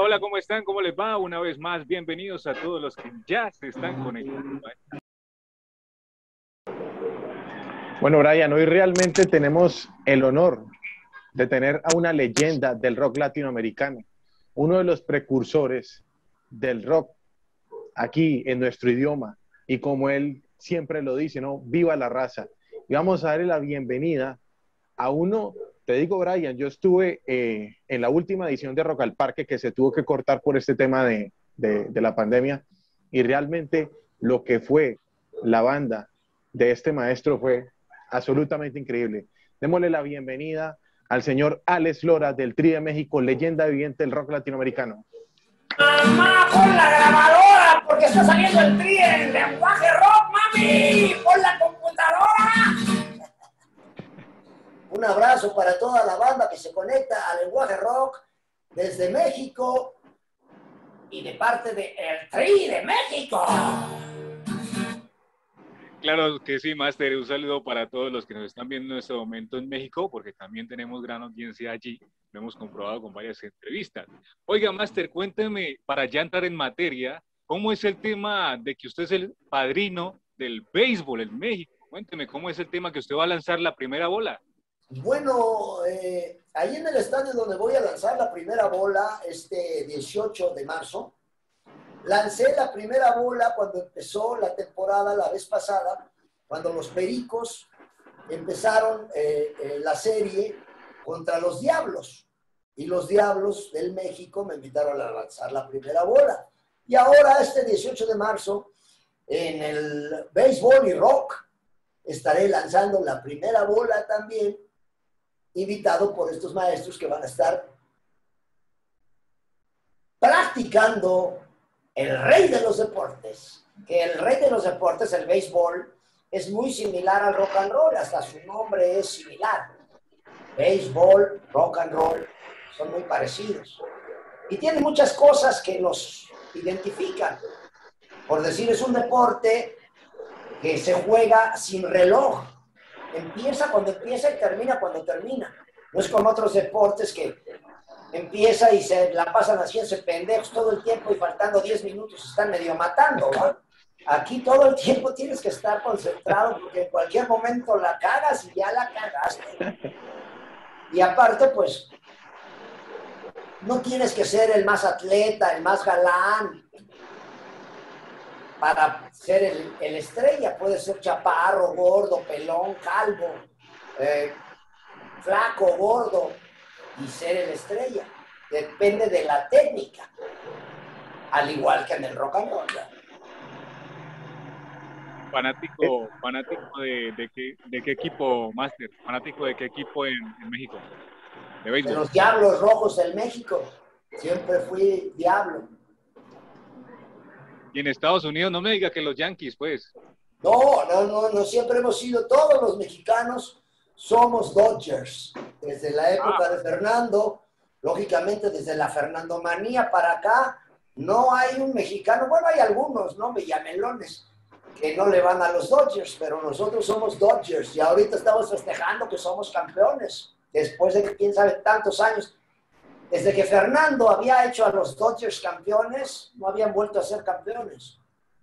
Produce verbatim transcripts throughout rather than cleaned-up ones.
hola, ¿cómo están? ¿Cómo les va? Una vez más, bienvenidos a todos los que ya se están conectando. Bueno, Brian, hoy realmente tenemos el honor de tener a una leyenda del rock latinoamericano, uno de los precursores del rock aquí en nuestro idioma, y como él siempre lo dice, ¿no? ¡Viva la raza! Y vamos a darle la bienvenida a uno, te digo, Brian, yo estuve eh, en la última edición de Rock al Parque que se tuvo que cortar por este tema de, de, de la pandemia, y realmente lo que fue la banda de este maestro fue absolutamente increíble. Démosle la bienvenida al señor Alex Lora del Tri de México, leyenda viviente del rock latinoamericano. ¡Mamá, pon la grabadora! Porque está saliendo el Tri en lenguaje rock, mami. ¡Pon la computadora! Un abrazo para toda la banda que se conecta a lenguaje rock desde México y de parte de el Tri de México. Claro que sí, Master. Un saludo para todos los que nos están viendo en este momento en México, porque también tenemos gran audiencia allí. Lo hemos comprobado con varias entrevistas. Oiga, Master, cuénteme, para ya entrar en materia, ¿cómo es el tema de que usted es el padrino del béisbol en México? Cuénteme, ¿cómo es el tema que usted va a lanzar la primera bola? Bueno, eh, ahí en el estadio donde voy a lanzar la primera bola, este dieciocho de marzo, lancé la primera bola cuando empezó la temporada la vez pasada, cuando los Pericos empezaron eh, eh, la serie contra los Diablos. Y los Diablos del México me invitaron a lanzar la primera bola. Y ahora, este dieciocho de marzo, en el béisbol y rock, estaré lanzando la primera bola también, invitado por estos maestros que van a estar practicando el rey de los deportes, que el rey de los deportes, el béisbol, es muy similar al rock and roll, hasta su nombre es similar. Béisbol, rock and roll, son muy parecidos. Y tienen muchas cosas que los identifican. Por decir, es un deporte que se juega sin reloj. Empieza cuando empieza y termina cuando termina. No es como otros deportes que empieza y se la pasan haciéndose pendejos todo el tiempo y faltando diez minutos se están medio matando, ¿no? Aquí todo el tiempo tienes que estar concentrado porque en cualquier momento la cagas y ya la cagaste. Y aparte, pues, no tienes que ser el más atleta, el más galán para ser el, el estrella. Puedes ser chaparro, gordo, pelón, calvo, eh, flaco, gordo y ser el estrella. Depende de la técnica, al igual que en el rock and roll. Fanático, fanático de, de, qué, de qué equipo, Master, fanático de qué equipo en, en México, de béisbol. De los Diablos Rojos del México. Siempre fui Diablo. Y en Estados Unidos, no me diga que los Yankees, pues. No, no, no, no siempre hemos sido, todos los mexicanos somos Dodgers. Desde la época ah. de Fernando, lógicamente desde la Fernandomanía para acá, no hay un mexicano, bueno, hay algunos, ¿no? Villamelones, que no le van a los Dodgers, pero nosotros somos Dodgers y ahorita estamos festejando que somos campeones, después de que, quién sabe, tantos años. Desde que Fernando había hecho a los Dodgers campeones, no habían vuelto a ser campeones.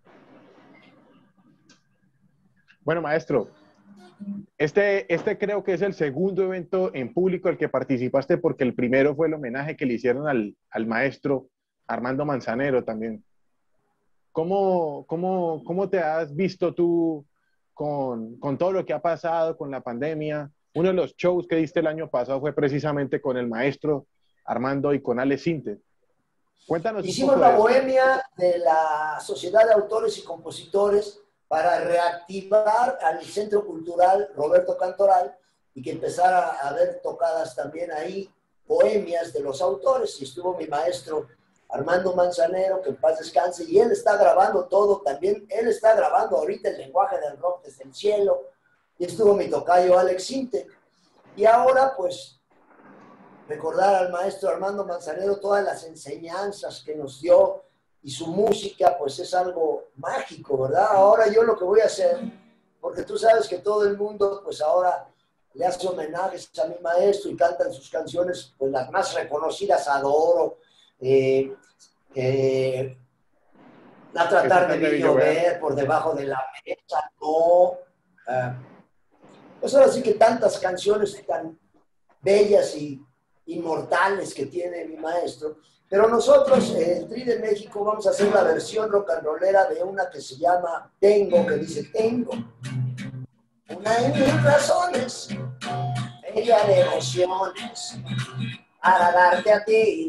Bueno, maestro, este, este creo que es el segundo evento en público al que participaste, porque el primero fue el homenaje que le hicieron al, al maestro Armando Manzanero también. ¿Cómo, cómo, cómo te has visto tú con, con todo lo que ha pasado con la pandemia? Uno de los shows que diste el año pasado fue precisamente con el maestro Armando y con Alex Sintek. Cuéntanos Hicimos un poco la de bohemia de la Sociedad de Autores y Compositores para reactivar al Centro Cultural Roberto Cantoral y que empezara a haber tocadas también ahí bohemias de los autores. Y estuvo mi maestro Armando Manzanero, que en paz descanse, y él está grabando todo también. Él está grabando ahorita el lenguaje del rock desde el cielo. Y estuvo mi tocayo Alex Sintek. Y ahora, pues, recordar al maestro Armando Manzanero todas las enseñanzas que nos dio y su música, pues es algo mágico, ¿verdad? Ahora yo lo que voy a hacer, porque tú sabes que todo el mundo, pues ahora le hace homenajes a mi maestro y cantan sus canciones, pues las más reconocidas, Adoro, eh, eh, la tratar de de llover por debajo de la mesa, no. Uh, pues ahora sí que tantas canciones tan bellas y inmortales que tiene mi maestro, pero nosotros, eh, el Tri de México, vamos a hacer la versión rock and rollera de una que se llama Tengo, que dice Tengo una de mil razones, bella de emociones, para darte a ti.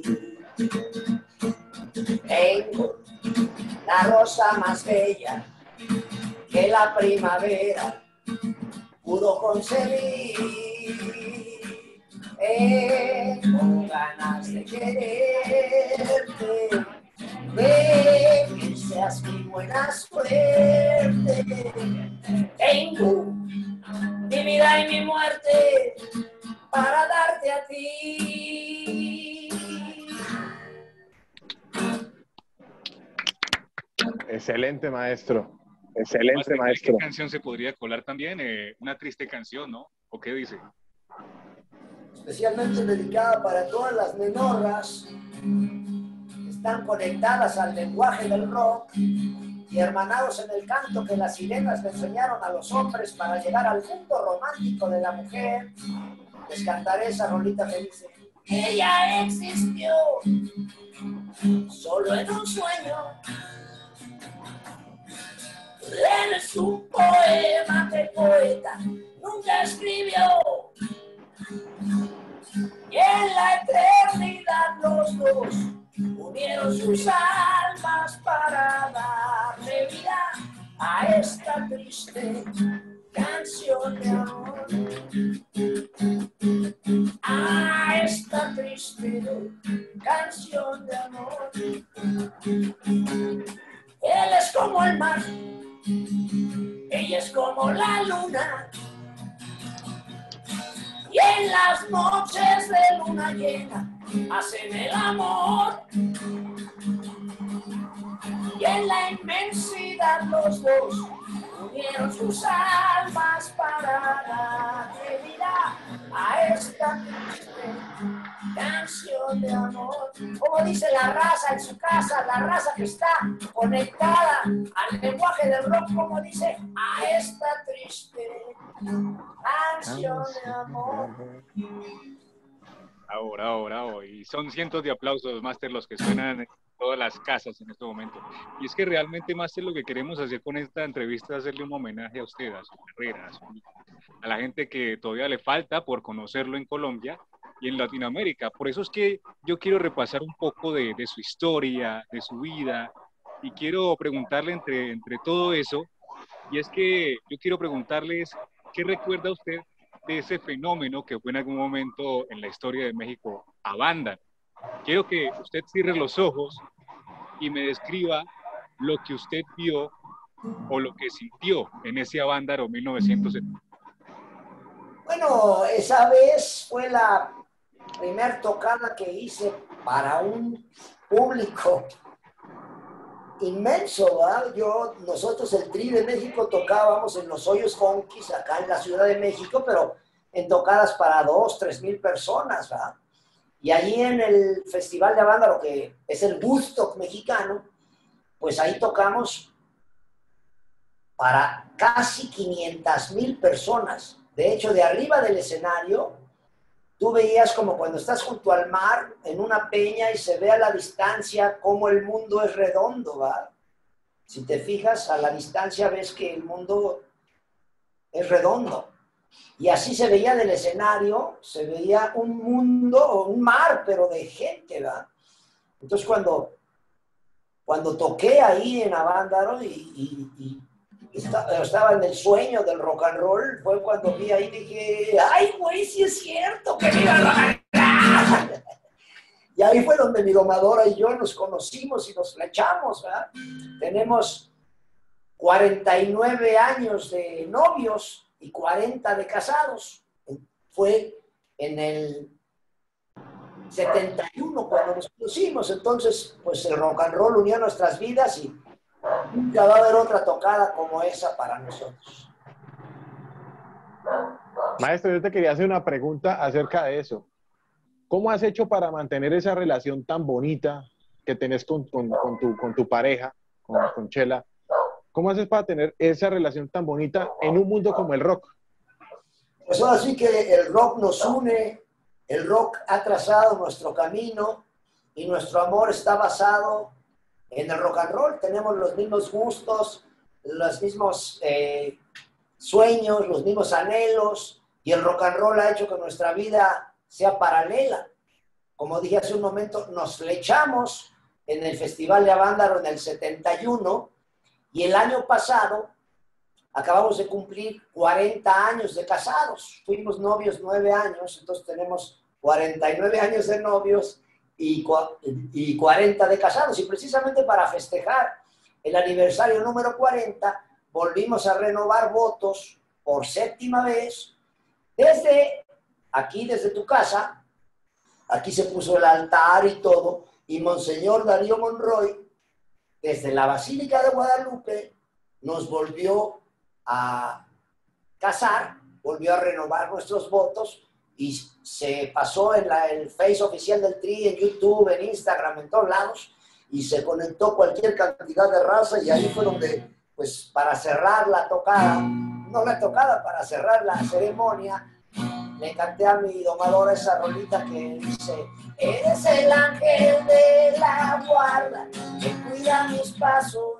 Tengo la rosa más bella que la primavera pudo concebir. Tengo ganas de quererte, de que seas mi buena suerte. Tengo mi vida y mi muerte para darte a ti. Excelente, maestro. Excelente, Master, maestro. ¿qué canción se podría colar también? Eh, una triste canción, ¿no? ¿O qué dice? Especialmente dedicada para todas las menorras que están conectadas al lenguaje del rock y hermanados en el canto que las sirenas le enseñaron a los hombres para llegar al mundo romántico de la mujer. Les cantaré esa rolita que dice: ella existió solo en un sueño. Él es un poema que el poeta nunca escribió. Y en la eternidad los dos unieron sus almas para darle vida a esta triste canción de amor. A esta triste canción de amor. Él es como el mar, ella es como la luna. Y en las noches de luna llena hacen el amor. Y en la inmensidad los dos unieron sus almas para darle vida a esta triste canción de amor. Como dice la raza en su casa, la raza que está conectada al lenguaje del rock, como dice: a esta triste canción de amor. Ahora, ahora, ahora. Y son cientos de aplausos, Master, los que suenan en todas las casas en este momento. Y es que realmente, Master, lo que queremos hacer con esta entrevista es hacerle un homenaje a usted, a su carrera, a, su, a la gente que todavía le falta por conocerlo en Colombia y en Latinoamérica. Por eso es que yo quiero repasar un poco de, de su historia, de su vida, y quiero preguntarle entre, entre todo eso, y es que yo quiero preguntarles, ¿qué recuerda usted de ese fenómeno que fue en algún momento en la historia de México, Avándaro? Quiero que usted cierre los ojos y me describa lo que usted vio o lo que sintió en ese Avándaro mil novecientos setenta. Bueno, esa vez fue la primer tocada que hice para un público inmenso, ¿verdad? Yo, nosotros el Tri de México tocábamos en los Hoyos Funkies acá en la Ciudad de México, pero en tocadas para dos, tres mil personas, ¿verdad? Y allí en el Festival de Avándaro, que es el Woodstock mexicano, pues ahí tocamos para casi quinientas mil personas. De hecho, de arriba del escenario, tú veías como cuando estás junto al mar, en una peña, y se ve a la distancia cómo el mundo es redondo, ¿va? Si te fijas, a la distancia ves que el mundo es redondo. Y así se veía del escenario, se veía un mundo, un mar, pero de gente, ¿va? Entonces, cuando, cuando toqué ahí en Avándaro y, y, y estaba en el sueño del rock and roll, fue cuando vi ahí y dije: ¡ay, güey, sí es cierto que viva el rock and roll! Y ahí fue donde mi domadora y yo nos conocimos y nos flechamos, ¿verdad? Tenemos cuarenta y nueve años de novios y cuarenta de casados. Fue en el setenta y uno cuando nos conocimos, entonces pues el rock and roll unió nuestras vidas y nunca va a haber otra tocada como esa para nosotros. Maestro, yo te quería hacer una pregunta acerca de eso. ¿Cómo has hecho para mantener esa relación tan bonita que tenés con, con, con, tu, con tu pareja, con, con Chela? ¿Cómo haces para tener esa relación tan bonita en un mundo como el rock? Pues ahora sí que el rock nos une, el rock ha trazado nuestro camino y nuestro amor está basado en el rock and roll. Tenemos los mismos gustos, los mismos eh, sueños, los mismos anhelos, y el rock and roll ha hecho que nuestra vida sea paralela. Como dije hace un momento, nos flechamos en el Festival de Avándaro en el setenta y uno, y el año pasado acabamos de cumplir cuarenta años de casados. Fuimos novios nueve años, entonces tenemos cuarenta y nueve años de novios y, y cuarenta de casados. Y precisamente para festejar el aniversario número cuarenta, volvimos a renovar votos por séptima vez. Desde aquí, desde tu casa, aquí se puso el altar y todo, y Monseñor Darío Monroy, desde la Basílica de Guadalupe, nos volvió a casar, volvió a renovar nuestros votos, y se pasó en la, el Face oficial del Tri, en YouTube, en Instagram, en todos lados, y se conectó cualquier cantidad de raza, y ahí fue donde, pues, para cerrar la tocada, no la tocada, para cerrar la ceremonia, le canté a mi domadora esa rolita que dice: eres el ángel de la guarda que cuida mis pasos,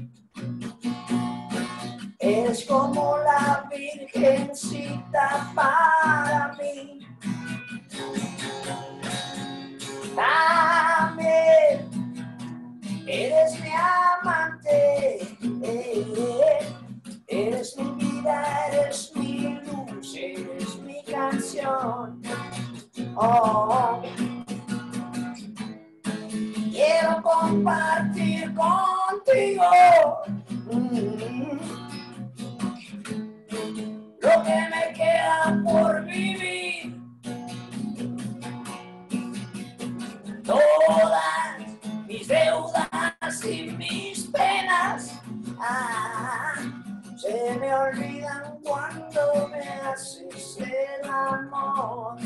eres como la virgencita para mí. También eres mi amante, eh, eres mi vida, eres mi luz, eres mi canción. Oh, quiero compartir contigo mm, lo que me queda por vivir. Todas mis deudas y mis penas ah, se me olvidan cuando me haces el amor.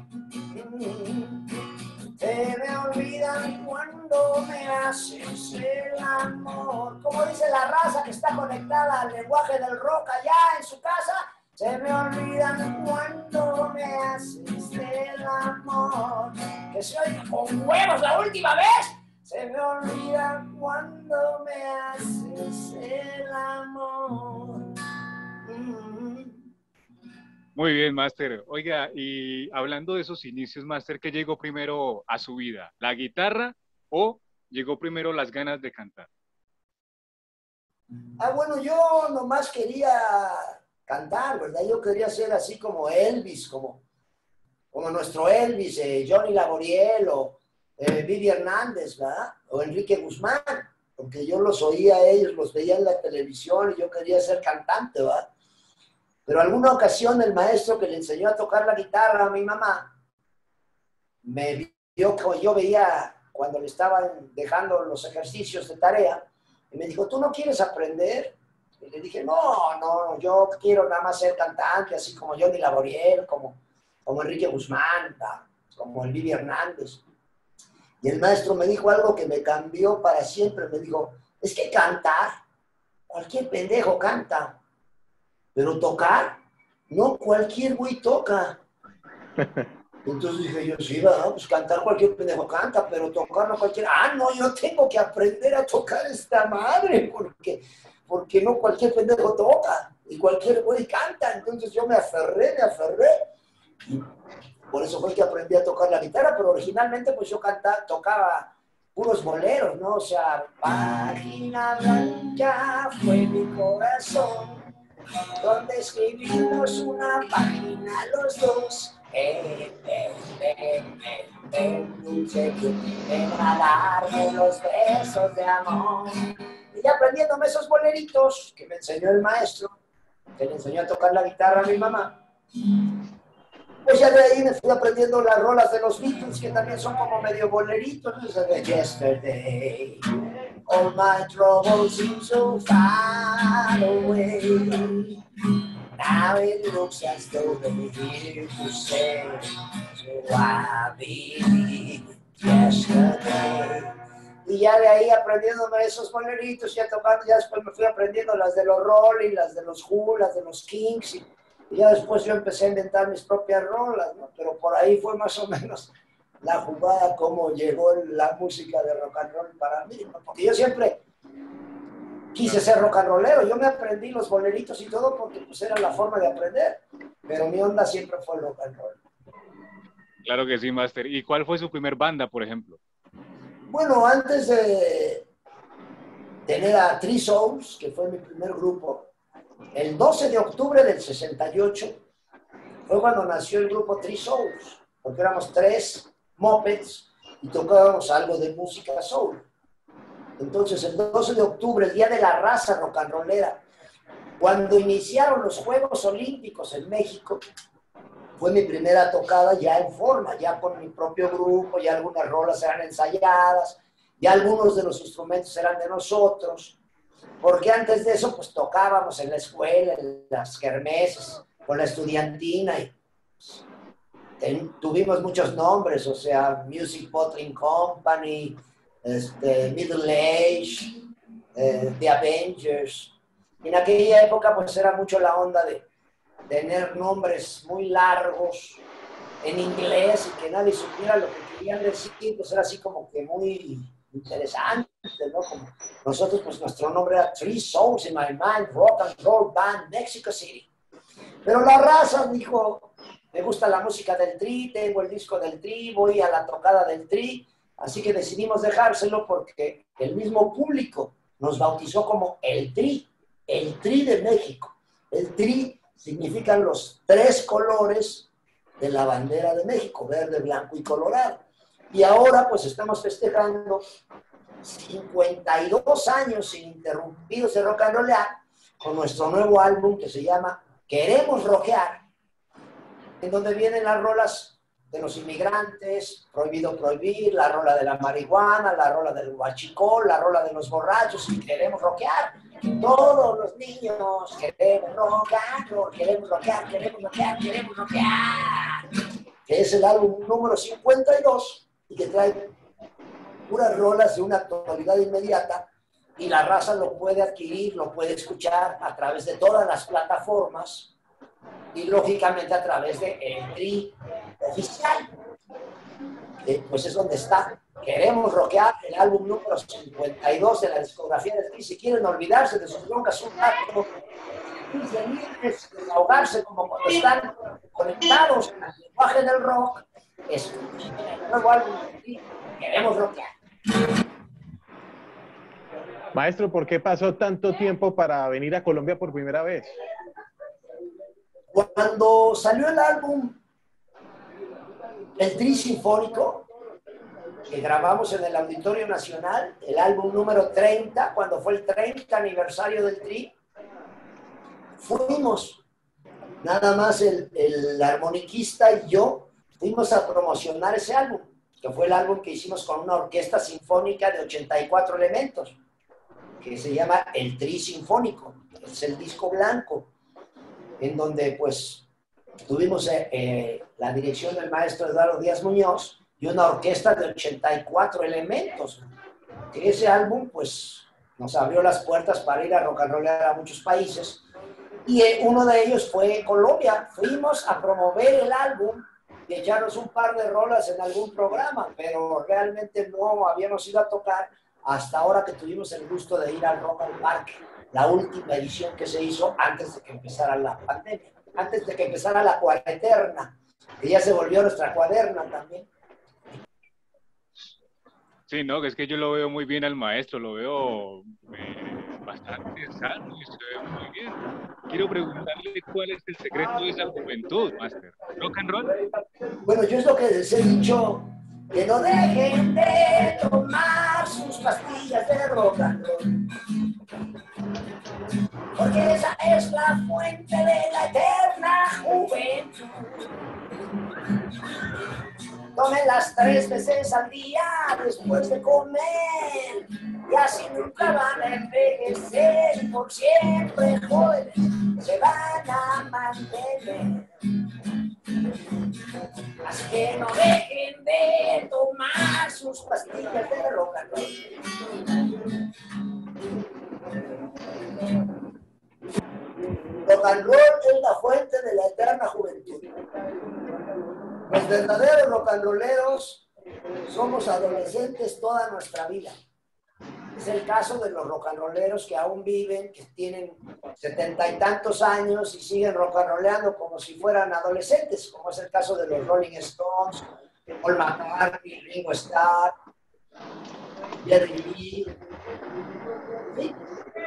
Se me olvidan cuando me haces el amor. Como dice la raza que está conectada al lenguaje del rock allá en su casa, se me olvidan cuando me haces el amor. Que se oye con huevos la última vez. Se me olvida cuando me haces el amor. Mm-hmm. Muy bien, Máster. Oiga, y hablando de esos inicios, Máster, ¿qué llegó primero a su vida? ¿La guitarra o llegó primero las ganas de cantar? Ah, bueno, yo nomás quería cantar, ¿verdad? Yo quería ser así como Elvis, como, como nuestro Elvis, eh, Johnny Laboriel o eh, Vivi Hernández, ¿verdad? O Enrique Guzmán, porque yo los oía a ellos, los veía en la televisión y yo quería ser cantante, ¿verdad? Pero alguna ocasión el maestro que le enseñó a tocar la guitarra a mi mamá me vio como yo veía cuando le estaban dejando los ejercicios de tarea y me dijo: ¿tú no quieres aprender? Y le dije: no, no, yo quiero nada más ser cantante, así como Johnny Laboriel, como, como Enrique Guzmán, como el Vivi Hernández. Y el maestro me dijo algo que me cambió para siempre. Me dijo: es que cantar, cualquier pendejo canta. Pero tocar, no cualquier güey toca. Entonces dije yo: sí, ¿verdad? Pues cantar cualquier pendejo canta, pero tocar no cualquiera. Ah, no, yo tengo que aprender a tocar esta madre, porque, porque no cualquier pendejo toca, y cualquier güey canta. Entonces yo me aferré, me aferré. Y por eso fue que aprendí a tocar la guitarra, pero originalmente pues yo cantaba, tocaba puros boleros, ¿no? O sea, página blanca fue mi corazón, donde escribimos una página los dos. Ven, ven, ven, ven, ven, dulce, ven a darme los besos de amor. Y aprendiéndome esos boleritos que me enseñó el maestro, que le enseñó a tocar la guitarra a mi mamá, pues ya de ahí me fui aprendiendo las rolas de los Beatles, que también son como medio boleritos, ¿no? De Yesterday, all my troubles seem so far away. Now it looks as though they're here to stay. I believe yesterday. Y ya de ahí aprendiéndome esos boleritos, ya tocando, ya después me fui aprendiendo las de los Rolling, las de los Who, las de los Kings, y, y ya después yo empecé a inventar mis propias rolas, ¿no? Pero por ahí fue más o menos la jugada, cómo llegó la música de rock and roll para mí, ¿no? Porque yo siempre quise ser rock and rollero, yo me aprendí los boleritos y todo porque pues era la forma de aprender, pero mi onda siempre fue el rock and roll. Claro que sí, Master. ¿Y cuál fue su primer banda, por ejemplo? Bueno, antes de tener a Three Souls, que fue mi primer grupo, el doce de octubre del sesenta y ocho fue cuando nació el grupo Three Souls, porque éramos tres mopeds y tocábamos algo de música soul. Entonces, el doce de octubre, el Día de la Raza Rock and Rollera, cuando iniciaron los Juegos Olímpicos en México, fue mi primera tocada ya en forma, ya con mi propio grupo, ya algunas rolas eran ensayadas, ya algunos de los instrumentos eran de nosotros, porque antes de eso pues tocábamos en la escuela, en las kermeses, con la estudiantina, y ten, tuvimos muchos nombres, o sea, Music Bottling Company, este, Middle Age, eh, The Avengers. En aquella época pues era mucho la onda de tener nombres muy largos en inglés y que nadie supiera lo que querían decir, pues era así como que muy interesante, ¿no? Como nosotros, pues nuestro nombre era Three Souls in My Mind, Rock and Roll Band, Mexico City. Pero la raza dijo, me gusta la música del Tri, tengo el disco del Tri, voy a la tocada del Tri, así que decidimos dejárselo porque el mismo público nos bautizó como el Tri, el Tri de México. El Tri significan los tres colores de la bandera de México, verde, blanco y colorado. Y ahora pues estamos festejando cincuenta y dos años ininterrumpidos de rock and roll con nuestro nuevo álbum que se llama Queremos Rockear, en donde vienen las rolas de los inmigrantes, Prohibido Prohibir, la rola de la marihuana, la rola del huachicol, la rola de los borrachos, y queremos rockear. Todos los niños queremos rockear, queremos rockear, queremos rockear, queremos rockear. Que es el álbum número cincuenta y dos y que trae puras rolas de una actualidad inmediata, y la raza lo puede adquirir, lo puede escuchar a través de todas las plataformas y lógicamente a través de el Tri oficial, que pues es donde está. Queremos Rockear, el álbum número cincuenta y dos de la discografía del Tri. Si quieren olvidarse de sus broncas un rato, desahogarse como cuando están conectados al lenguaje del rock, escuchen el nuevo álbum del Tri, Queremos Rockear. Maestro, ¿por qué pasó tanto tiempo para venir a Colombia por primera vez? Cuando salió el álbum El Tri Sinfónico, que grabamos en el Auditorio Nacional, el álbum número treinta, cuando fue el treinta aniversario del Tri, fuimos, nada más el, el armoniquista y yo, fuimos a promocionar ese álbum, que fue el álbum que hicimos con una orquesta sinfónica de ochenta y cuatro elementos, que se llama El Tri Sinfónico, es el disco blanco, en donde pues tuvimos eh, eh, la dirección del maestro Eduardo Díaz Muñoz y una orquesta de ochenta y cuatro elementos. Que ese álbum pues nos abrió las puertas para ir a rock and rollar a muchos países, y eh, uno de ellos fue Colombia. Fuimos a promover el álbum y echarnos un par de rolas en algún programa, pero realmente no habíamos ido a tocar hasta ahora que tuvimos el gusto de ir al Rock al Parque, la última edición que se hizo antes de que empezara la pandemia, antes de que empezara la cuareterna, que ya se volvió nuestra cuaderna también. Sí, no, es que yo lo veo muy bien al maestro, lo veo eh, bastante sano y se ve muy bien. Quiero preguntarle cuál es el secreto de esa juventud, Master. ¿Rock and roll? Bueno, yo es lo que les he dicho, que no dejen de tomar sus pastillas de rock and roll, porque esa es la fuente de la eterna juventud. Tómenlas tres veces al día después de comer, y así nunca van a envejecer, por siempre jóvenes se van a mantener. Así que no dejen de tomar sus pastillas de rock and roll. Rock and roll es la fuente de la eterna juventud. Los verdaderos rock and rolleros somos adolescentes toda nuestra vida. Es el caso de los rock and rolleros que aún viven, que tienen setenta y tantos años y siguen rock and rolleando como si fueran adolescentes, como es el caso de los Rolling Stones, Paul McCartney, Ringo Starr, Jerry Lee. ¿Sí?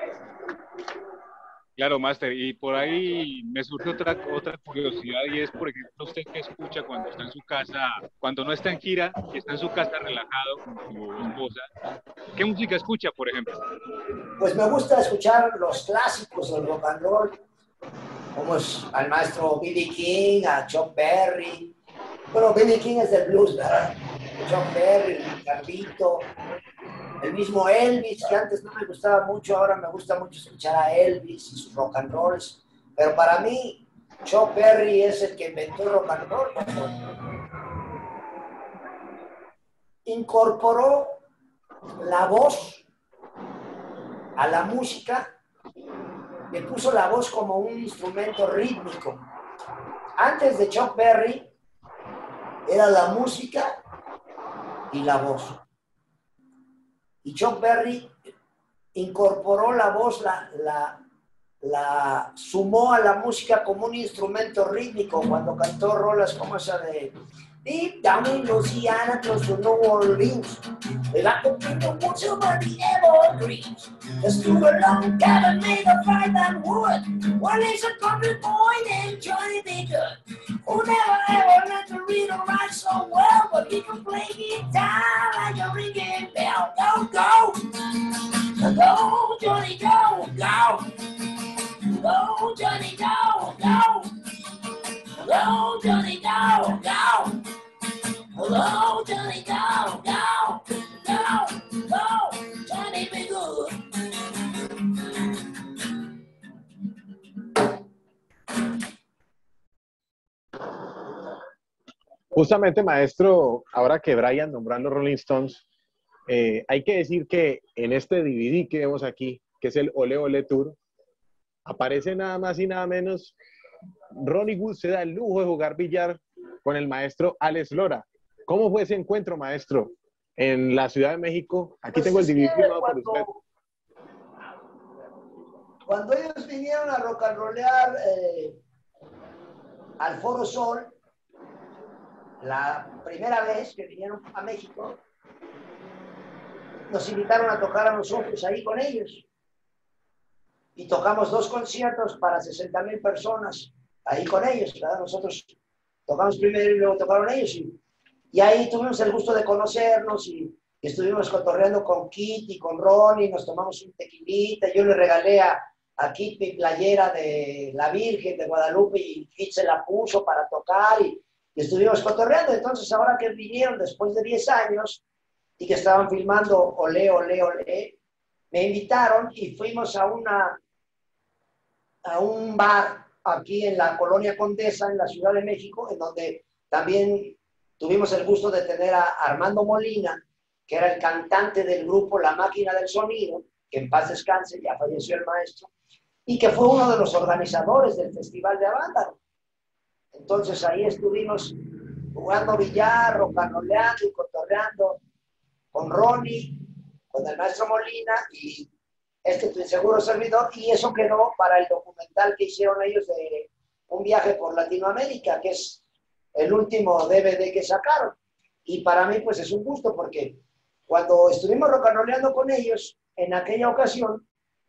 Claro, Máster, y por ahí me surge otra, otra curiosidad y es, por ejemplo, usted que escucha cuando está en su casa, cuando no está en gira y está en su casa relajado con su esposa, ¿qué música escucha, por ejemplo? Pues me gusta escuchar los clásicos del rock and roll, como es al maestro B B King, a Chuck Berry. Bueno, B B King es del blues, ¿verdad? Chuck Berry, Carlito, el mismo Elvis, que antes no me gustaba mucho, ahora me gusta mucho escuchar a Elvis y sus rock and rolls. Pero para mí, Chuck Berry es el que inventó el rock and roll. Incorporó la voz a la música, le puso la voz como un instrumento rítmico. Antes de Chuck Berry, era la música y la voz. Y Chuck Berry incorporó la voz, la, la, la sumó a la música como un instrumento rítmico cuando cantó rolas como esa de Deep Down in Louisiana, close to New Orleans. They like to bring the woods over the evergreens. Let's do a long cabin made of fire and wood. One is a country boy named Johnny Baker, who never ever learned to read or write so well, but he can play guitar like a ringing bell. Go, go! Go, Johnny, go, go! Go, Johnny, go, go! Go, Johnny, go, go! Hello, Johnny, go, go, go, go, Johnny, be good. Justamente, maestro, ahora que Brian nombró a los Rolling Stones, eh, hay que decir que en este D V D que vemos aquí, que es el Ole Ole Tour, aparece nada más y nada menos, Ronnie Wood se da el lujo de jugar billar con el maestro Alex Lora. ¿Cómo fue ese encuentro, maestro, en la Ciudad de México? Aquí Pues tengo el es D V D que firmado por cuando, usted. Cuando ellos vinieron a rock and rollear eh, al Foro Sol, la primera vez que vinieron a México, nos invitaron a tocar a nosotros ahí con ellos. Y tocamos dos conciertos para sesenta mil personas ahí con ellos, ¿verdad? Nosotros tocamos primero y luego tocaron ellos. Y, y ahí tuvimos el gusto de conocernos y, y estuvimos cotorreando con Kit y con Ronnie, nos tomamos un tequilita. Yo le regalé a, a Kit mi playera de la Virgen de Guadalupe y Kit se la puso para tocar y, y estuvimos cotorreando. Entonces, ahora que vinieron después de diez años y que estaban filmando Olé, Olé, Olé, me invitaron y fuimos a una a un bar aquí en la Colonia Condesa, en la Ciudad de México, en donde también tuvimos el gusto de tener a Armando Molina, que era el cantante del grupo La Máquina del Sonido, que en paz descanse, ya falleció el maestro, y que fue uno de los organizadores del Festival de Avándaro. Entonces ahí estuvimos jugando billar, rocanroleando y cotorreando con Ronnie, con el maestro Molina y este tu inseguro servidor, y eso quedó para el documental que hicieron ellos de un viaje por Latinoamérica, que es el último D V D que sacaron. Y para mí pues es un gusto porque cuando estuvimos rocanroleando con ellos en aquella ocasión,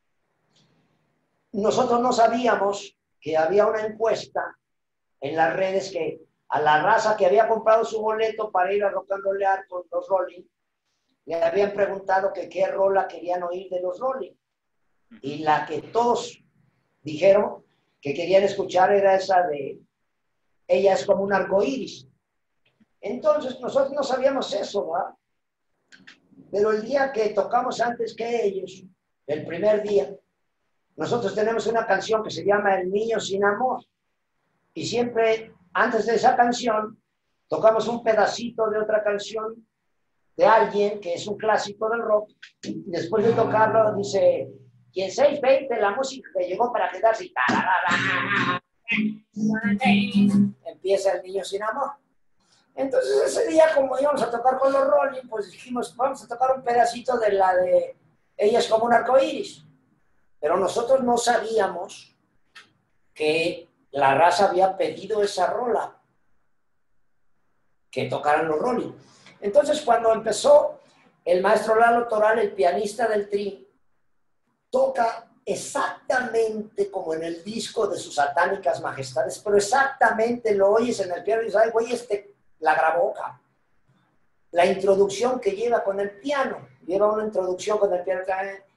nosotros no sabíamos que había una encuesta en las redes que a la raza que había comprado su boleto para ir a rocanrolear con los Rolling, le habían preguntado que qué rola querían oír de los Rolling. Y la que todos dijeron que querían escuchar era esa de Ella es como un arcoíris. Entonces nosotros no sabíamos eso, ¿verdad? Pero el día que tocamos antes que ellos, el primer día, nosotros tenemos una canción que se llama El Niño Sin Amor. Y siempre antes de esa canción, tocamos un pedacito de otra canción de alguien que es un clásico del rock. Después de tocarlo, dice, y en seis veinte la música que llegó para quedarse, y empieza El niño sin amor. Entonces ese día, como íbamos a tocar con los Rolling, pues dijimos, vamos a tocar un pedacito de la de Ella es como un arcoíris. Pero nosotros no sabíamos que La Raza había pedido esa rola que tocaran los Rolling. Entonces, cuando empezó, el maestro Lalo Toral, el pianista del Tri, toca exactamente como en el disco de sus satánicas majestades, pero exactamente lo oyes en el piano y dices, ay, güey, este la grabó, cabrón. La introducción que lleva con el piano, lleva una introducción con el piano,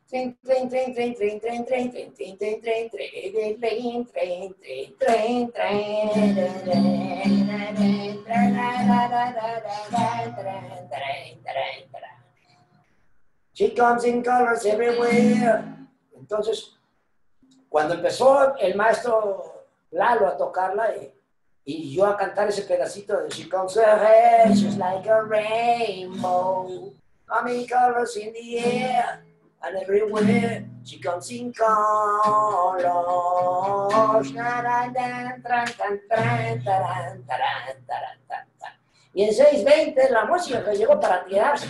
She comes in colors everywhere. Entonces, cuando empezó el maestro Lalo a tocarla y, y yo a cantar ese pedacito de She comes her hair, she's like a rainbow, coming colors in the air and everywhere. She comes in colors. Y en seis veinte la música que llegó para quedarse.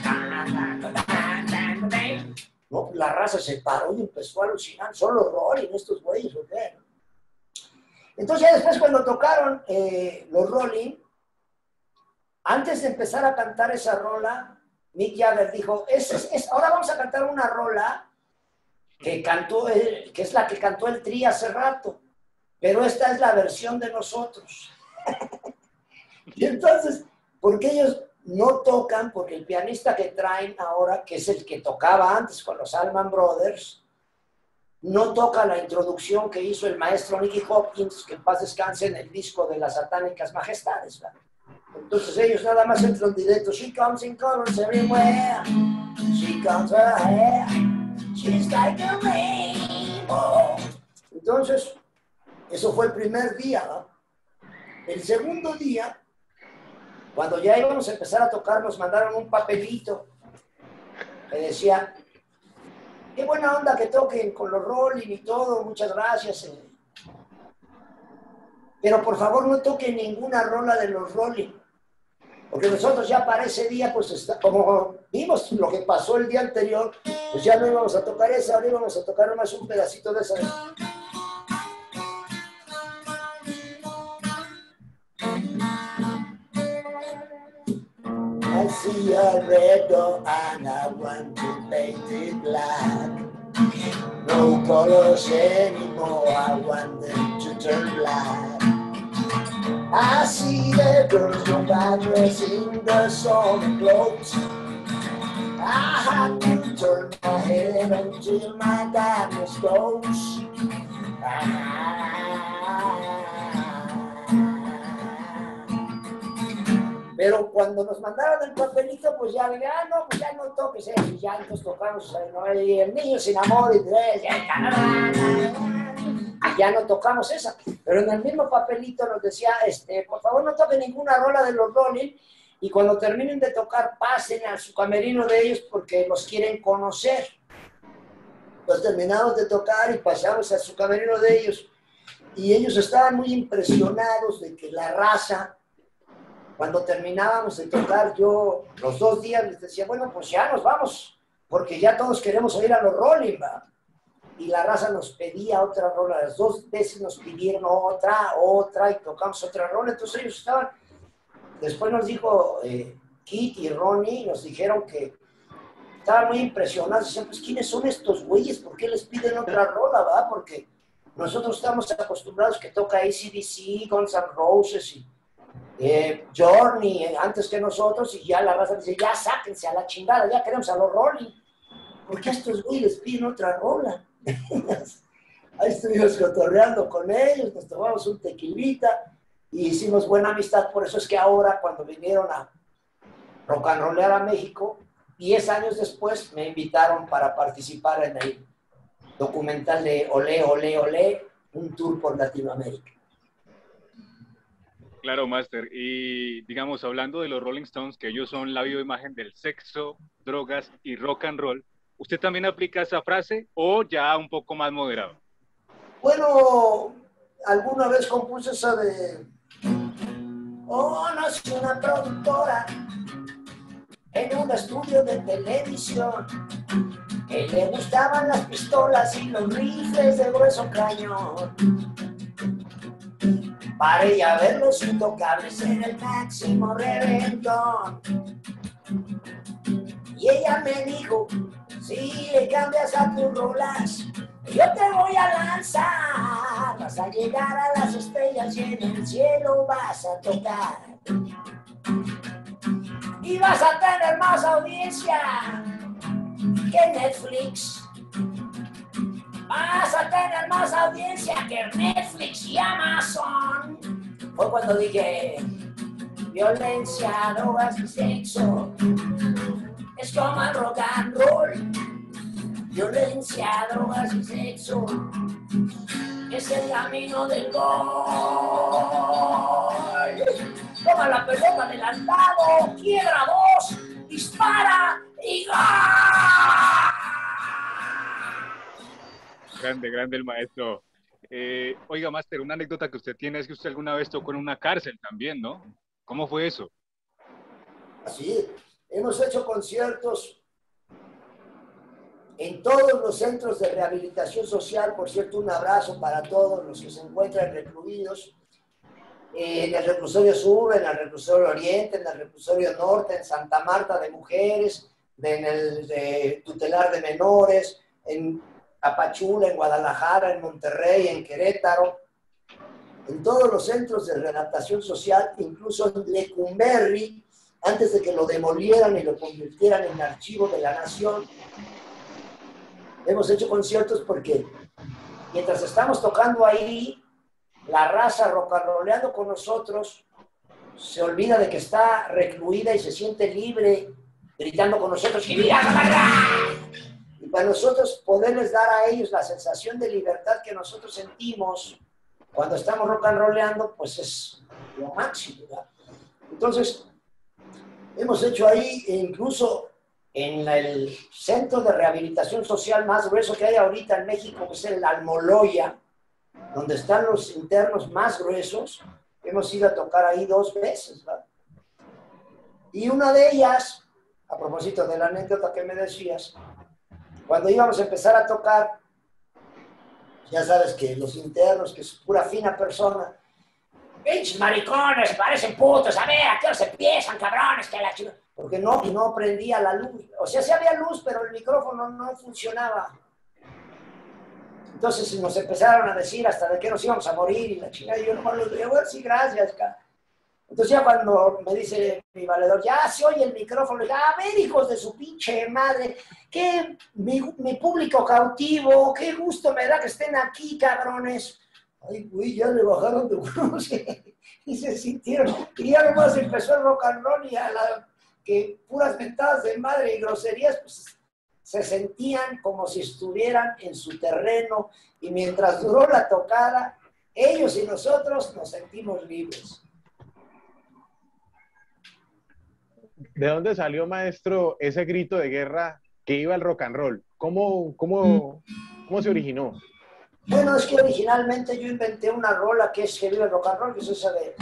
No, la raza se paró y empezó a alucinar. Son los Rolling, estos güeyes, ¿o qué? Entonces, ya después, cuando tocaron eh, los Rolling, antes de empezar a cantar esa rola, Mick Jagger dijo: es, es, es, ahora vamos a cantar una rola que, cantó el, que es la que cantó el Tri hace rato, pero esta es la versión de nosotros. Y entonces, porque ellos no tocan, porque el pianista que traen ahora, que es el que tocaba antes con los Allman Brothers, no toca la introducción que hizo el maestro Nicky Hopkins, que en paz descanse, en el disco de las satánicas majestades, ¿verdad? Entonces ellos nada más entran directo. She comes in colors everywhere. She comes her hair. She's like a rainbow. Entonces, eso fue el primer día, ¿no? El segundo día, cuando ya íbamos a empezar a tocar, nos mandaron un papelito que decía: qué buena onda que toquen con los Rolling y todo, muchas gracias. Pero por favor no toquen ninguna rola de los Rolling. Porque nosotros ya para ese día, pues está, como vimos lo que pasó el día anterior, pues ya no íbamos a tocar esa, ahora íbamos a tocar nomás un pedacito de esa. I see a red door and I want to paint it black. No colors anymore, I want them to turn black. I see the girls go back dressing the summer clothes. I have to turn my head until my darkness goes. Pero cuando nos mandaron el papelito, pues ya le dije, ah, no, pues ya no toques eso. Y ya entonces tocamos ¿no? Y El niño sin amor y tres. Y ya no tocamos esa. Pero en el mismo papelito nos decía, este, por favor no toquen ninguna rola de los Rolling. Y cuando terminen de tocar, pasen a su camerino de ellos porque los quieren conocer. Pues terminamos de tocar y pasamos a su camerino de ellos. Y ellos estaban muy impresionados de que la raza... Cuando terminábamos de tocar, yo los dos días les decía, bueno, pues ya nos vamos, porque ya todos queremos oír a los Rolling, ¿va? Y la raza nos pedía otra rola, las dos veces nos pidieron otra, otra, y tocamos otra rola, entonces ellos estaban, después nos dijo eh, Kit y Ronnie, nos dijeron que estaban muy impresionados, decían, pues ¿quiénes son estos güeyes? ¿Por qué les piden otra rola, va? Porque nosotros estamos acostumbrados que toca A C D C, Guns N' Roses y Eh, Journey eh, antes que nosotros, y ya la raza dice, ya sáquense a la chingada, ya queremos a los Rolling. ¿Por qué a estos güeyes piden otra rola? Ahí estuvimos cotorreando con ellos, nos tomamos un tequilita y hicimos buena amistad. Por eso es que ahora, cuando vinieron a rock and rollear a México, diez años después me invitaron para participar en el documental de Olé, Olé, Olé, un tour por Latinoamérica. Claro, Master. Y digamos, hablando de los Rolling Stones, que ellos son la bioimagen del sexo, drogas y rock and roll, ¿usted también aplica esa frase o ya un poco más moderado? Bueno, alguna vez compuse esa de... Oh, no es una productora en un estudio de televisión que le gustaban las pistolas y los rifles de grueso cañón. Para ella ver los intocables en el máximo reventón. Y ella me dijo, si le cambias a tus rolas, yo te voy a lanzar. Vas a llegar a las estrellas y en el cielo vas a tocar. Y vas a tener más audiencia que Netflix. Vas a tener más audiencia que Netflix y Amazon. Fue cuando dije, violencia, drogas y sexo es como el rock and roll. Violencia, drogas y sexo es el camino del gol. Toma la pelota adelantado, quiebra dos, dispara y ¡gol! Grande, grande el maestro. Eh, oiga, Master, una anécdota que usted tiene es que usted alguna vez tocó en una cárcel también, ¿no? ¿Cómo fue eso? Así, hemos hecho conciertos en todos los centros de rehabilitación social. Por cierto, un abrazo para todos los que se encuentran recluidos. En el reclusorio sur, en el reclusorio oriente, en el reclusorio norte, en Santa Marta de mujeres, en el de tutelar de menores, en Tapachula, en Guadalajara, en Monterrey, en Querétaro, en todos los centros de readaptación social, incluso en Lecumberri, antes de que lo demolieran y lo convirtieran en archivo de la nación. Hemos hecho conciertos porque mientras estamos tocando ahí, la raza rock and rollando con nosotros se olvida de que está recluida y se siente libre gritando con nosotros ¡y mira, y para nosotros poderles dar a ellos la sensación de libertad que nosotros sentimos cuando estamos rock and rollando, pues es lo máximo, ¿verdad? Entonces, hemos hecho ahí, e incluso en el centro de rehabilitación social más grueso que hay ahorita en México, que es el Almoloya, donde están los internos más gruesos, hemos ido a tocar ahí dos veces, ¿verdad? Y una de ellas, a propósito de la anécdota que me decías, cuando íbamos a empezar a tocar, ya sabes que los internos, que es pura fina persona, pinches maricones, parecen putos, a ver, ¿a qué hora se empiezan, cabrones? Que la chica... Porque no, no prendía la luz. O sea, sí había luz, pero el micrófono no funcionaba. Entonces nos empezaron a decir hasta de que nos íbamos a morir y la chingada, y yo nomás les digo, bueno, sí, gracias, cara. Entonces ya cuando me dice mi valedor, ya se oye el micrófono, le digo, a ver, hijos de su pinche madre, que mi, mi público cautivo, qué gusto me da que estén aquí, cabrones. Ay, güey, ya le bajaron de unos y se sintieron, y ya nomás empezó el rock and roll y a la que puras mentadas de madre y groserías, pues se sentían como si estuvieran en su terreno, y mientras duró la tocada, ellos y nosotros nos sentimos libres. ¿De dónde salió, maestro, ese grito de guerra que iba al rock and roll? ¿Cómo, cómo, cómo se originó? Bueno, es que originalmente yo inventé una rola que es que vive el rock and roll, que es esa de...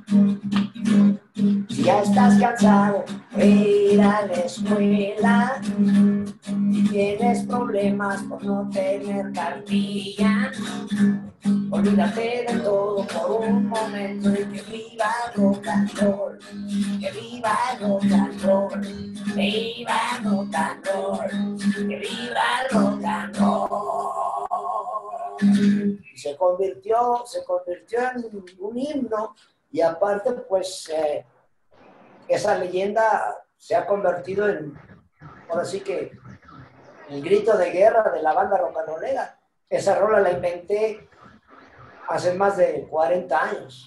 Si ya estás cansado de ir a la escuela y tienes problemas por no tener cartilla, olvídate de todo por un momento y que viva el rock and roll, que viva el rock and roll, que viva el rock and roll, que viva el rock and roll. Y se convirtió, se convirtió en un himno, y aparte pues eh, esa leyenda se ha convertido en, ahora sí que, el grito de guerra de la banda rock and rollera. Esa rola la inventé hace más de cuarenta años.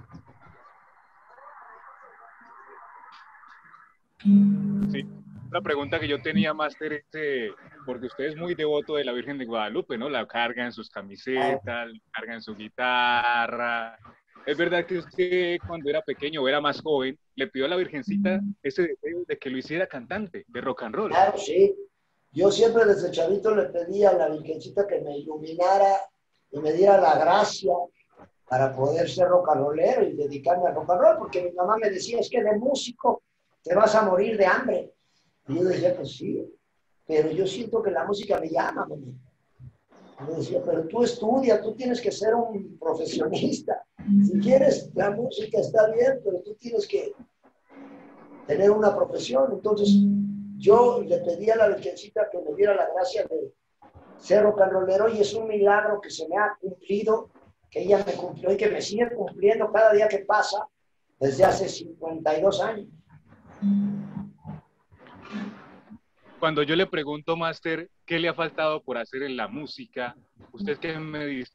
Sí, la pregunta que yo tenía, Máster, es, eh, porque usted es muy devoto de la Virgen de Guadalupe, ¿no? La carga en sus camisetas, la carga en su guitarra, Es verdad que usted cuando era pequeño o era más joven, le pidió a la Virgencita ese deseo de que lo hiciera cantante de rock and roll. Claro, sí. Yo siempre desde chavito le pedía a la Virgencita que me iluminara y me diera la gracia para poder ser rock and rollero y dedicarme al rock and roll, porque mi mamá me decía, es que de músico te vas a morir de hambre. Y yo decía, pues sí, pero yo siento que la música me llama, mamá. Me decía, pero tú estudia, tú tienes que ser un profesionista. Si quieres, la música está bien, pero tú tienes que tener una profesión. Entonces, yo le pedí a la Virgencita que me diera la gracia de ser rock and rollero y es un milagro que se me ha cumplido, que ella me cumplió y que me sigue cumpliendo cada día que pasa desde hace cincuenta y dos años. Cuando yo le pregunto, Máster, ¿qué le ha faltado por hacer en la música? ¿Usted qué me dice?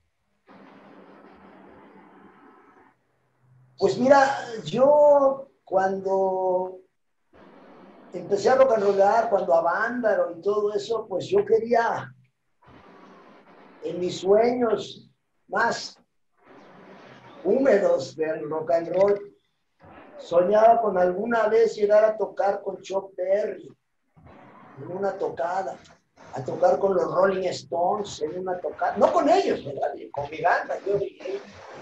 Pues mira, yo cuando empecé a rock and rollar, cuando a Vándaro y todo eso, pues yo quería, en mis sueños más húmedos del rock and roll, soñaba con alguna vez llegar a tocar con Chuck Berry en una tocada, a tocar con los Rolling Stones en una tocada, no con ellos, ¿verdad? Con mi banda, yo dije.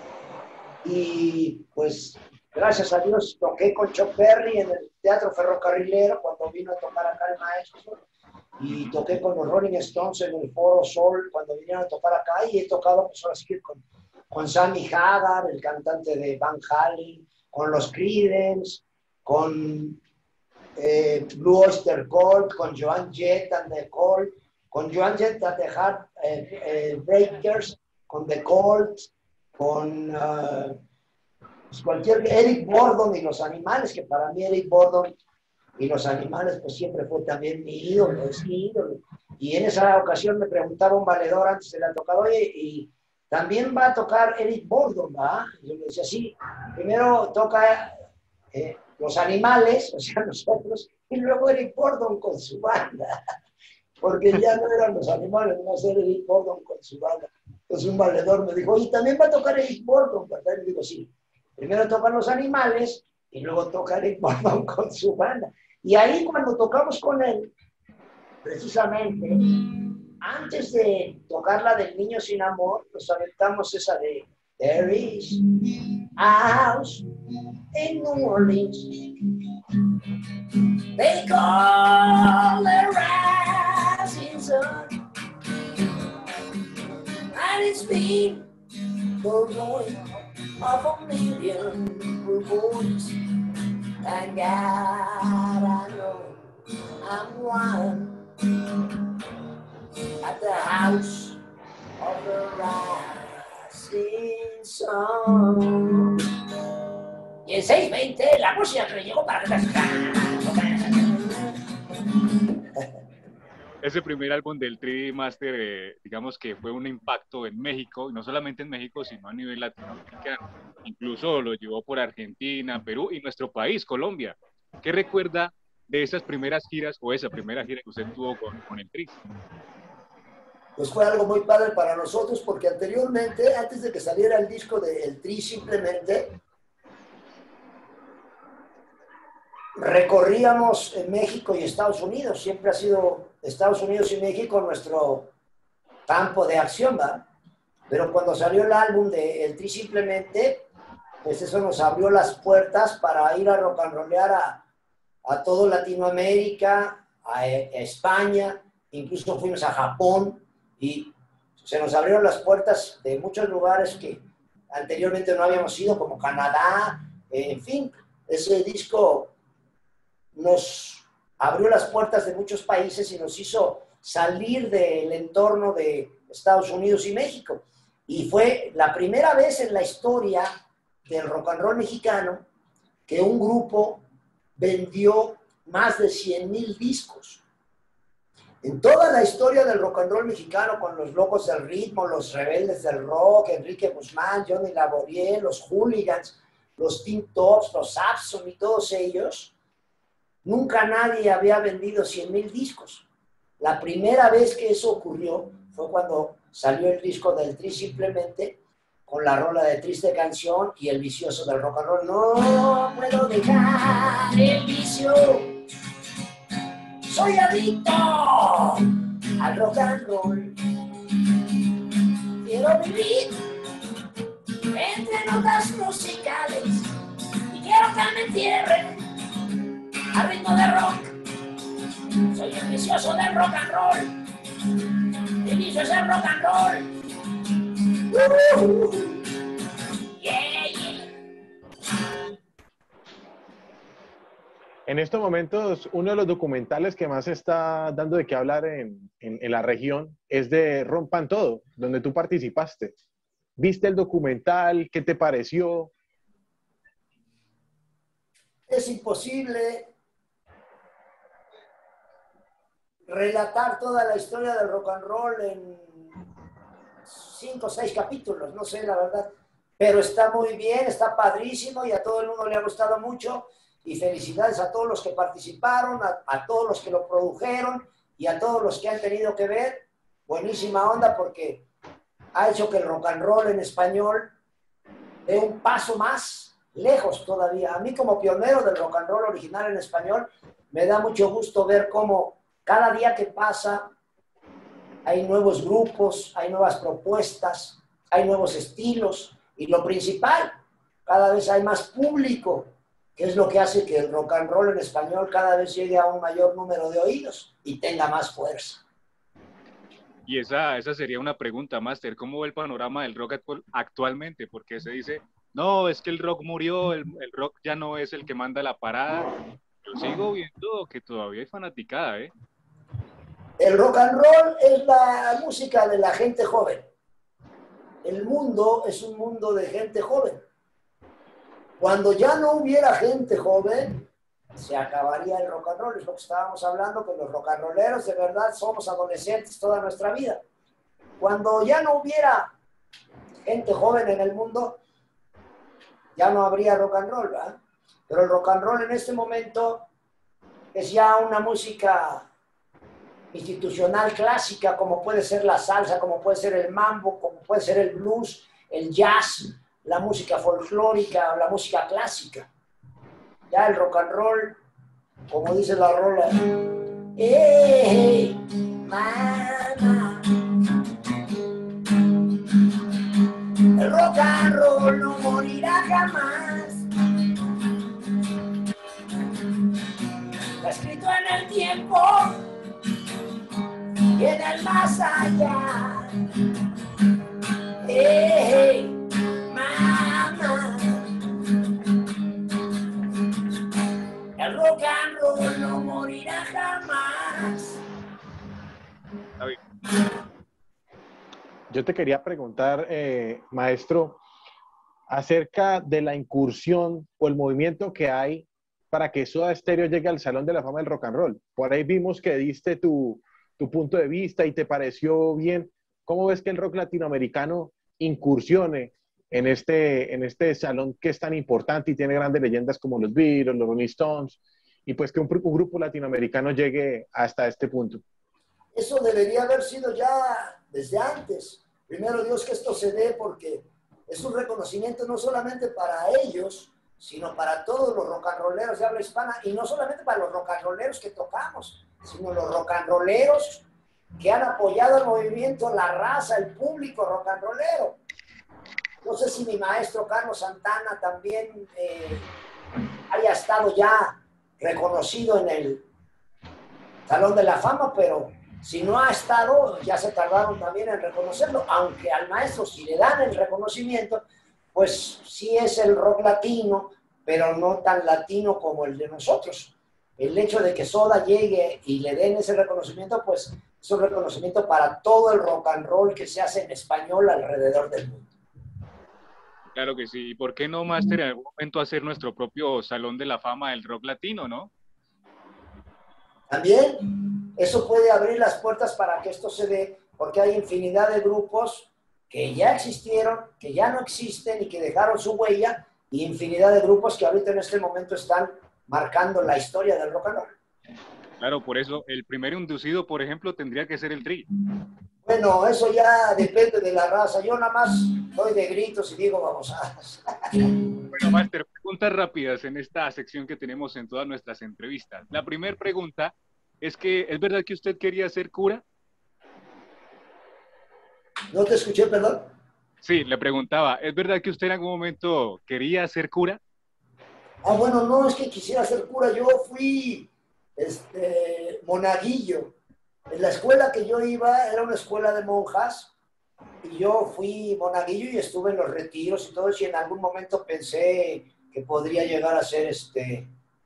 Y pues, gracias a Dios, toqué con Chuck Berry en el Teatro Ferrocarrilero cuando vino a tocar acá el maestro, y toqué con los Rolling Stones en el Foro Sol cuando vinieron a tocar acá, y he tocado pues ahora sí con, con Sammy Hagar, el cantante de Van Halen, con los Creedence, con eh, Blue Oyster Cult, con Joan Jett and the Cult, con Joan Jett and the Heart eh, eh, Breakers, con The Cult, con uh, pues cualquier Eric Burdon y los Animales, que para mí Eric Burdon y los Animales pues siempre fue también mi ídolo, es mi ídolo. Y en esa ocasión me preguntaba un valedor antes de la tocada, oye, y también va a tocar Eric Burdon, ¿verdad? Y yo le decía, sí, primero toca eh, los Animales, o sea, nosotros, y luego Eric Burdon con su banda, porque ya no eran los Animales, no ser Eric Burdon con su banda. Entonces un valedor me dijo, oye, también va a tocar Eric Burdon, ¿verdad? Y le digo, sí, primero tocan los Animales y luego toca Eric Burdon con su banda. Y ahí cuando tocamos con él, precisamente, antes de tocar la del Niño Sin Amor, nos aventamos esa de There is a house in New Orleans. They call the rising sun. And it's been the ruin of a million revolts. And God, I know I'm one at the house of the rising sun. Y en seis veinte la música que le llegó para que Ese primer álbum del Tri Master, eh, digamos que fue un impacto en México, y no solamente en México, sino a nivel latinoamericano. Incluso lo llevó por Argentina, Perú y nuestro país, Colombia. ¿Qué recuerda de esas primeras giras o esa primera gira que usted tuvo con, con el Tri? Pues fue algo muy padre para nosotros, porque anteriormente, antes de que saliera el disco de El Tri, simplemente recorríamos en México y Estados Unidos. Siempre ha sido Estados Unidos y México nuestro campo de acción, ¿verdad? Pero cuando salió el álbum de El Tri, simplemente, pues eso nos abrió las puertas para ir a rock and rollear a, a todo Latinoamérica, a, a España, incluso fuimos a Japón, y se nos abrieron las puertas de muchos lugares que anteriormente no habíamos ido, como Canadá, eh, en fin. Ese disco nos abrió las puertas de muchos países y nos hizo salir del entorno de Estados Unidos y México. Y fue la primera vez en la historia del rock and roll mexicano que un grupo vendió más de cien mil discos. En toda la historia del rock and roll mexicano, con los Locos del Ritmo, los Rebeldes del Rock, Enrique Guzmán, Johnny Laboriel, los Hooligans, los Teen Tops, los Abson y todos ellos, nunca nadie había vendido cien mil discos. La primera vez que eso ocurrió fue cuando salió el disco del Tri, simplemente con la rola de Triste Canción y el vicioso del rock and roll. No puedo dejar el vicio, soy adicto al rock and roll. Quiero vivir entre notas musicales y quiero que me entierren al ritmo de rock. Soy el vicioso del rock and roll. El vicio es el rock and roll. Uh, yeah, yeah. En estos momentos, uno de los documentales que más está dando de qué hablar en, en, en la región es de Rompan Todo, donde tú participaste. ¿Viste el documental? ¿Qué te pareció? Es imposible relatar toda la historia del rock and roll en cinco o seis capítulos, no sé la verdad, pero está muy bien, está padrísimo y a todo el mundo le ha gustado mucho. Y felicidades a todos los que participaron, a, a todos los que lo produjeron y a todos los que han tenido que ver. Buenísima onda porque ha hecho que el rock and roll en español dé un paso más lejos todavía. A mí como pionero del rock and roll original en español me da mucho gusto ver cómo cada día que pasa hay nuevos grupos, hay nuevas propuestas, hay nuevos estilos y lo principal, cada vez hay más público, que es lo que hace que el rock and roll en español cada vez llegue a un mayor número de oídos y tenga más fuerza. Y esa, esa sería una pregunta, Máster. ¿Cómo ve el panorama del rock actualmente? Porque se dice, no, es que el rock murió, el, el rock ya no es el que manda la parada. Yo sigo viendo que todavía hay fanaticada, ¿eh? El rock and roll es la música de la gente joven. El mundo es un mundo de gente joven. Cuando ya no hubiera gente joven, se acabaría el rock and roll. Es lo que estábamos hablando, que los rock and rolleros de verdad somos adolescentes toda nuestra vida. Cuando ya no hubiera gente joven en el mundo, ya no habría rock and roll, ¿verdad? Pero el rock and roll en este momento es ya una música institucional clásica, como puede ser la salsa, como puede ser el mambo, como puede ser el blues, el jazz, la música folclórica, la música clásica. Ya el rock and roll, como dice la rola, ¡eh, mamá! El rock and roll no morirá jamás. Está escrito en el tiempo y en el más allá. ¡Eh, mamá! El rock and roll no morirá jamás. Yo te quería preguntar, eh, maestro, acerca de la incursión o el movimiento que hay para que Soda Stereo llegue al Salón de la Fama del Rock and Roll. Por ahí vimos que diste tu, tu punto de vista y te pareció bien. ¿Cómo ves que el rock latinoamericano incursione en este, en este salón que es tan importante y tiene grandes leyendas como los Beatles, los Rolling Stones, y pues que un, un grupo latinoamericano llegue hasta este punto? Eso debería haber sido ya desde antes. Primero Dios que esto se dé porque es un reconocimiento no solamente para ellos, sino para todos los rock and rolleros de habla hispana, y no solamente para los rock and rolleros que tocamos, sino los rock and rolleros que han apoyado el movimiento, la raza, el público rock and rollero. No sé si mi maestro Carlos Santana también eh, haya estado ya reconocido en el Salón de la Fama, pero si no ha estado, ya se tardaron también en reconocerlo, aunque al maestro si le dan el reconocimiento, pues sí es el rock latino, pero no tan latino como el de nosotros. El hecho de que Soda llegue y le den ese reconocimiento, pues es un reconocimiento para todo el rock and roll que se hace en español alrededor del mundo. Claro que sí. ¿Y por qué no, Máster, en algún momento hacer nuestro propio Salón de la Fama del rock latino, no? También eso puede abrir las puertas para que esto se dé, porque hay infinidad de grupos que ya existieron, que ya no existen y que dejaron su huella, y infinidad de grupos que ahorita en este momento están marcando la historia del rock and roll. Claro, por eso el primer inducido, por ejemplo, tendría que ser el Tri. Bueno, eso ya depende de la raza. Yo nada más doy de gritos y digo babosadas. Bueno, Máster, preguntas rápidas en esta sección que tenemos en todas nuestras entrevistas. La primera pregunta es que, ¿es verdad que usted quería ser cura? ¿No te escuché, perdón? Sí, le preguntaba, ¿es verdad que usted en algún momento quería ser cura? Ah, bueno, no, es que quisiera ser cura. Yo fui este, monaguillo. En la escuela que yo iba era una escuela de monjas y yo fui monaguillo y estuve en los retiros y todo eso, y en algún momento pensé que podría llegar a ser este,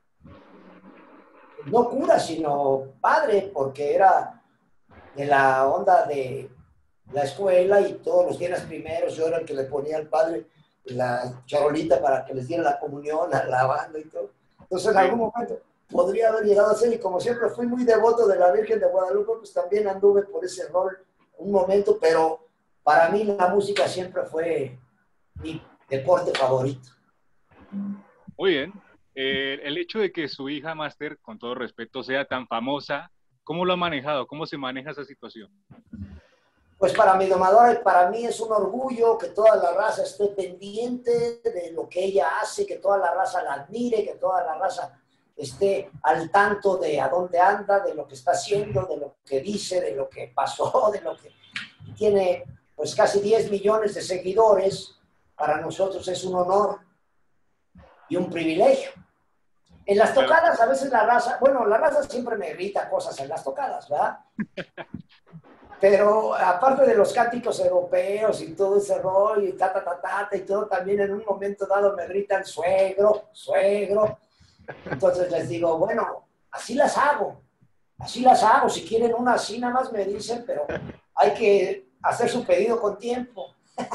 no cura, sino padre, porque era de la onda de la escuela y todos los días primeros yo era el que le ponía al padre la charolita para que les diera la comunión a la banda y todo. Entonces en algún momento podría haber llegado a ser, y como siempre fui muy devoto de la Virgen de Guadalupe, pues también anduve por ese rol un momento, pero para mí la música siempre fue mi deporte favorito. Muy bien. Eh, el hecho de que su hija, Máster, con todo respeto, sea tan famosa, ¿cómo lo ha manejado? ¿Cómo se maneja esa situación? Pues para mi domadora, para mí es un orgullo que toda la raza esté pendiente de lo que ella hace, que toda la raza la admire, que toda la raza esté al tanto de a dónde anda, de lo que está haciendo, de lo que dice, de lo que pasó, de lo que tiene, pues casi diez millones de seguidores. Para nosotros es un honor y un privilegio. En las tocadas a veces la raza, bueno, la raza siempre me grita cosas en las tocadas, ¿verdad? Pero aparte de los cánticos europeos y todo ese rollo y ta, ta, ta, ta, ta y todo, también en un momento dado me gritan suegro, suegro. Entonces les digo, bueno, así las hago, así las hago. Si quieren una así, nada más me dicen, pero hay que hacer su pedido con tiempo.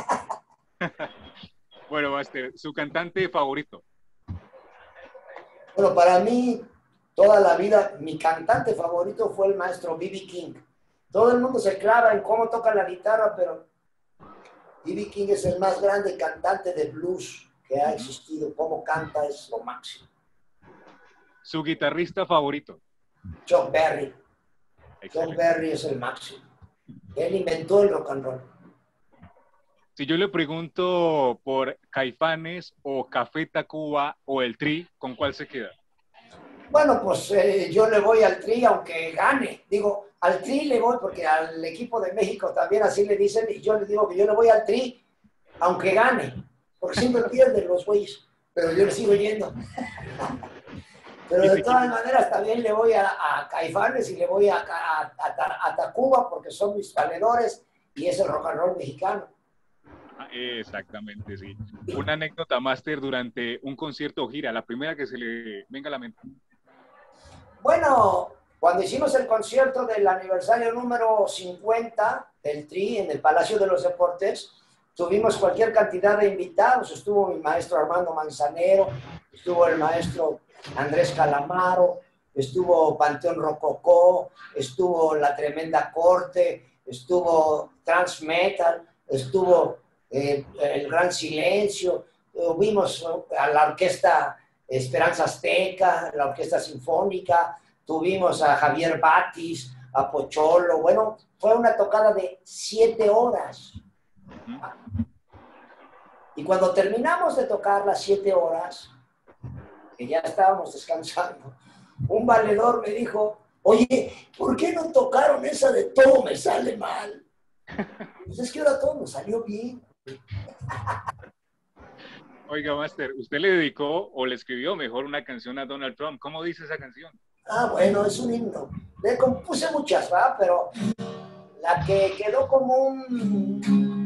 Bueno, Máster, ¿su cantante favorito? Bueno, para mí, toda la vida, mi cantante favorito fue el maestro B B King. Todo el mundo se clava en cómo toca la guitarra, pero B B King es el más grande cantante de blues que ha existido. Cómo canta es lo máximo. ¿Su guitarrista favorito? Chuck Berry. Excelente. Chuck Berry es el máximo. Él inventó el rock and roll. Si yo le pregunto por Caifanes o Café Tacuba o el Tri, ¿con cuál se queda? Bueno, pues eh, yo le voy al Tri aunque gane. Digo, al Tri le voy porque al equipo de México también así le dicen, y yo le digo que yo le voy al Tri aunque gane, porque siempre pierden los güeyes, pero yo le sigo yendo. Pero de todas maneras también le voy a, a Caifanes y le voy a, a, a, a Tacuba porque son mis valedores y es el rock and roll mexicano. Exactamente, sí. Una anécdota, Máster, durante un concierto o gira, la primera que se le venga a la mente. Bueno, cuando hicimos el concierto del aniversario número cincuenta del Tri en el Palacio de los Deportes, tuvimos cualquier cantidad de invitados. Estuvo mi maestro Armando Manzanero, estuvo el maestro Andrés Calamaro, estuvo Panteón Rococó, estuvo La Tremenda Corte, estuvo Transmetal, estuvo eh, El Gran Silencio, tuvimos a la orquesta Esperanza Azteca, la Orquesta Sinfónica, tuvimos a Javier Batis, a Pocholo. Bueno, fue una tocada de siete horas. Y cuando terminamos de tocar las siete horas, que ya estábamos descansando, un valedor me dijo, oye, ¿por qué no tocaron esa de Todo Me Sale Mal? Pues es que ahora todo nos salió bien. Oiga, Máster, ¿usted le dedicó o le escribió mejor una canción a Donald Trump? ¿Cómo dice esa canción? Ah, bueno, es un himno. Le compuse muchas, ¿verdad? Pero la que quedó como un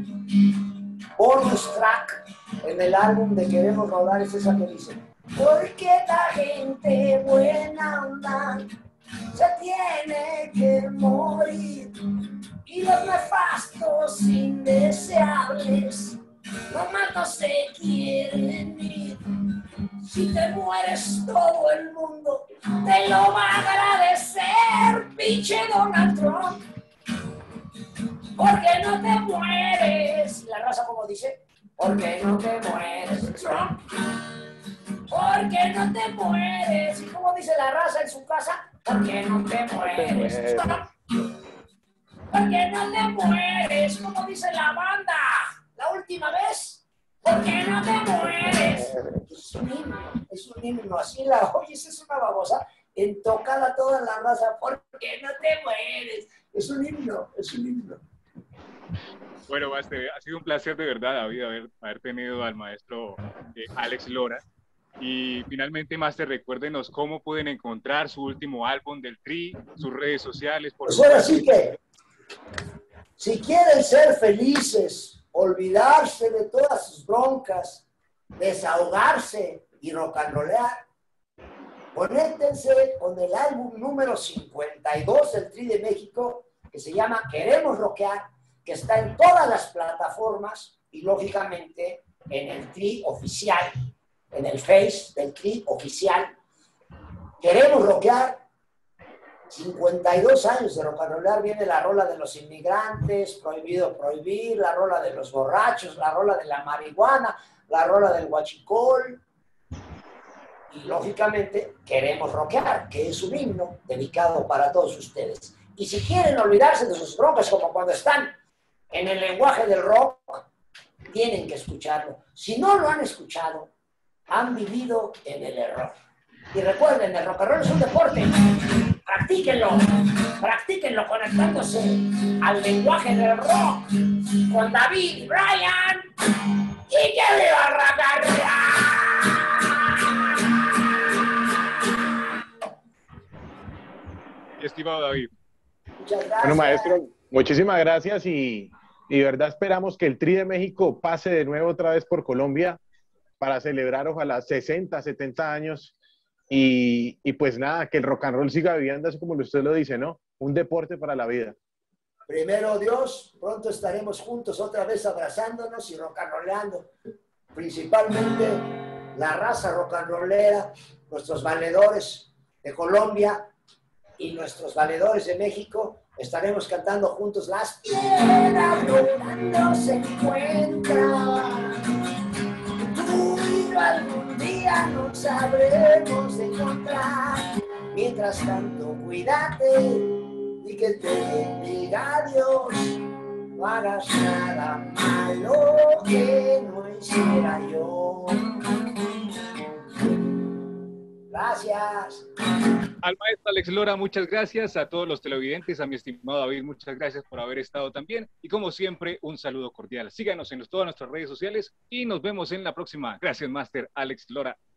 bonus track en el álbum de Queremos Rodar es esa que dice: porque la gente buena onda se tiene que morir y los nefastos indeseables nomás no se quieren ir. Si te mueres, todo el mundo te lo va a agradecer, pinche Donald Trump. Porque no te mueres. La raza como dice, porque no te mueres, Trump. ¿Por qué no te mueres? ¿Y cómo dice la raza en su casa? ¿Por qué no te mueres? ¿Por qué no te mueres? ¿Cómo dice la banda? La última vez. ¿Por qué no te mueres? Es un himno, es un himno. Así la oyes, es una babosa. En tocada toda la raza. ¿Por qué no te mueres? Es un himno, es un himno. Bueno, Master, ha sido un placer de verdad, David, haber, haber tenido al maestro eh, Alex Lora. Y finalmente, Master, recuérdenos cómo pueden encontrar su último álbum del Tri, sus redes sociales. Por pues ahora sí que, si quieren ser felices, olvidarse de todas sus broncas, desahogarse y rock and rollear, conéctense con el álbum número cincuenta y dos del Tri de México, que se llama Queremos Rockear, que está en todas las plataformas y lógicamente en el Tri oficial, en el Face del Tri oficial. Queremos Rockear, cincuenta y dos años de rock and rollar. Viene la rola de los inmigrantes, Prohibido Prohibir, la rola de los borrachos, la rola de la marihuana, la rola del huachicol. Y lógicamente Queremos Rockear, que es un himno dedicado para todos ustedes. Y si quieren olvidarse de sus broncas, como cuando están en el lenguaje del rock, tienen que escucharlo. Si no lo han escuchado, han vivido en el error. Y recuerden, el rock and roll es un deporte. Practíquenlo, practíquenlo conectándose al lenguaje del rock con David y Brian. ¡Y que viva rock and roll! Estimado David. Muchas gracias. Bueno, maestro, muchísimas gracias y, y de verdad esperamos que el Tri de México pase de nuevo otra vez por Colombia para celebrar ojalá sesenta, setenta años y, y pues nada, que el rock and roll siga viviendo así como usted lo dice, ¿no? Un deporte para la vida. Primero Dios, pronto estaremos juntos otra vez abrazándonos y rock and rollando. Principalmente la raza rock and rollera, nuestros valedores de Colombia y nuestros valedores de México. Estaremos cantando juntos Las piedras rodando se encuentran. Tú y yo algún día nos sabremos encontrar. Mientras tanto, cuídate y que te bendiga Dios. No hagas nada malo que no hiciera yo. Gracias. Al maestro Alex Lora, muchas gracias. A todos los televidentes, a mi estimado David, muchas gracias por haber estado también. Y como siempre, un saludo cordial. Síganos en todas nuestras redes sociales y nos vemos en la próxima. Gracias, Master Alex Lora.